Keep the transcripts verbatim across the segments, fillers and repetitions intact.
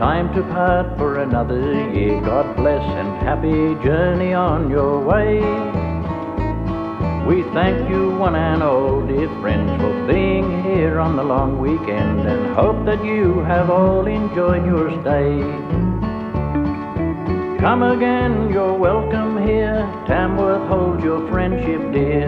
time to part for another year. God bless and happy journey on your way. We thank you one and all, dear friends, for being here on the long weekend, and hope that you have all enjoyed your stay. Come again, you're welcome here. Tamworth holds your friendship dear.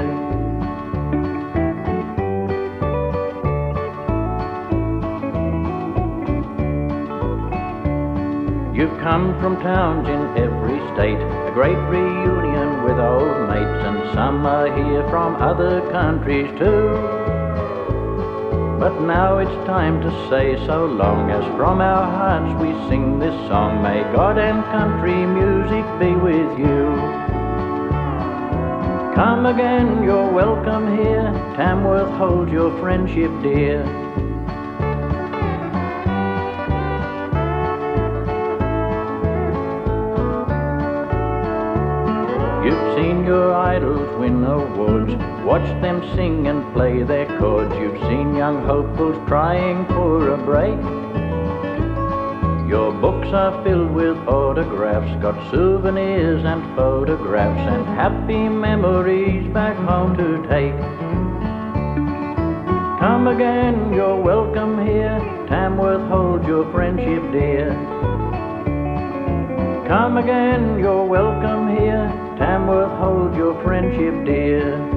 You've come from towns in every state, a great reunion with old mates, and some are here from other countries too. But now it's time to say so long, as from our hearts we sing this song. May God and country music be with you. Come again, you're welcome here. Tamworth holds your friendship dear. You've seen your idols win awards, watched them sing and play their chords. You've seen young hopefuls trying for a break. Your books are filled with autographs, got souvenirs and photographs, and happy memories back home to take. Come again, you're welcome here. Tamworth holds your friendship dear. Come again, you're welcome here. Tamworth holds your friendship dear.